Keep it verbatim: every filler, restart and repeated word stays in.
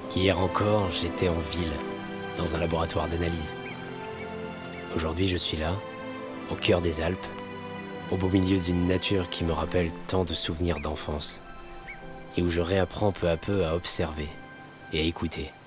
Hier encore, j'étais en ville, dans un laboratoire d'analyse. Aujourd'hui, je suis là, au cœur des Alpes, au beau milieu d'une nature qui me rappelle tant de souvenirs d'enfance, et où je réapprends peu à peu à observer et à écouter.